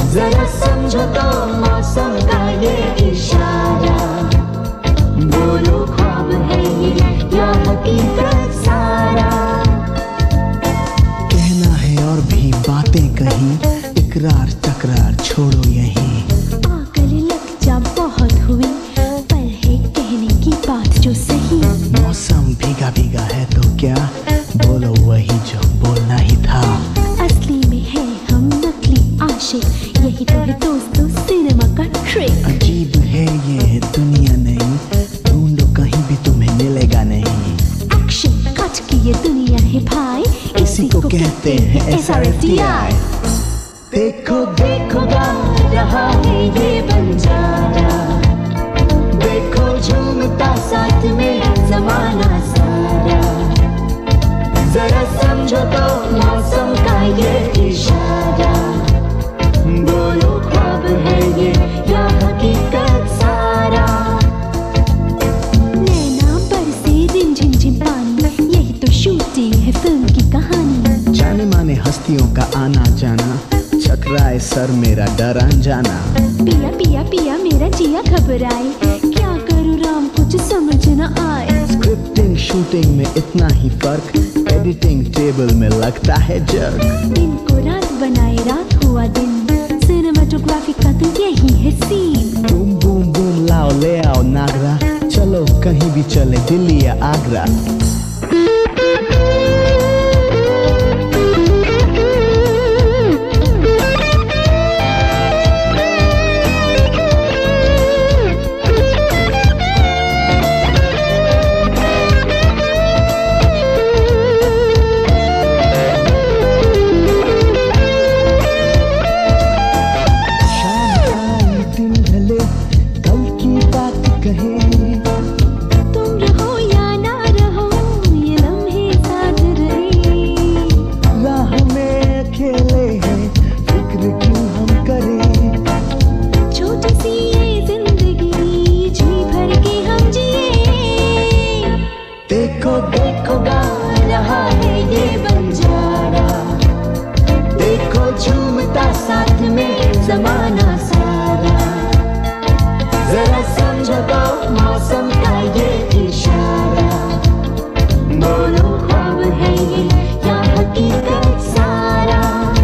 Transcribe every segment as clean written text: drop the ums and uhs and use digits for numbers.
जरा समझो तो मौसम का ये इशारा, बोलो ख्वाब है ये या हकीकत सारा। कहना है और भी बातें कहीं, इकरार तकरार छोड़ो यहीं। आकर लग जा बहुत हुई, पर है कहने की बात जो सही। मौसम भीगा भीगा है तो क्या, बोलो वही जो बोलना ही था। असली में है हम नकली आशिक, यही तो है दोस्तों सिनेमा का ट्रिक। अजीब है ये दुनिया नहीं, ढूंढो कहीं भी तुम्हें मिलेगा नहीं। एक्शन कट की ये दुनिया है भाई, इसी को कहते हैं SRFTI। देखो देखो गा रहा है ये बंजारा, देखो झूमता साथ में जमाना सारा। जरा समझो तो मौसम का ये इशारा, बोलो ख्वाब है ये या हकीकत सारा। नैना बरसे रिम झिम झिम पानी, यही तो शूटिंग है फिल्म की कहानी। जाने माने हस्तियों का आना जाना, चकराए सर मेरा डर अनजाना। पिया पिया पिया मेरा जिया घबराए, क्या करूँ राम कुछ समझ न आए। स्क्रिप्टिंग शूटिंग में इतना ही फर्क, एडिटिंग टेबल में लगता है जर्क। दिन को रात बनाए रात हुआ दिन, सिनेमाटोग्राफी का तो यही है सीन। बूम बूम बूम लाओ ले आओ नागरा, चलो कहीं भी चले दिल्ली या आगरा। देखो देखो गा रहा है ये बंजारा, देखो झूमता साथ में जमाना सारा। जरा समझो तो मौसम का ये इशारा, बोलो ख्वाब है ये या हकीकत सारा।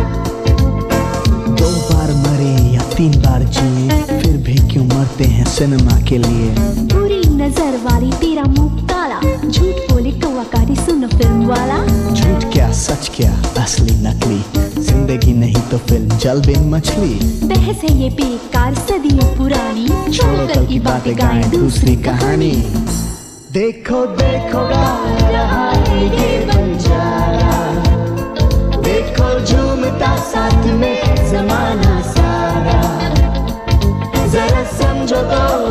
2 बार मरे या 3 बार जिए, फिर भी क्यों मरते हैं सिनेमा के लिए। बुरी नजर वाली तेरा मुंह काला, झूठ बोले कौवाकारी सुनो फिल्म वाला। झूठ क्या सच क्या असली नकली, जिंदगी नहीं तो फिल्म जल बिन मछली। बहस है ये बेकार सदियों पुरानी, छोड़ो कल की बातें गाएं दूसरी कहानी। देखो देखो गा रहा है ये बंजारा, देखो झूमता साथ में जमाना सारा। जरा समझो तो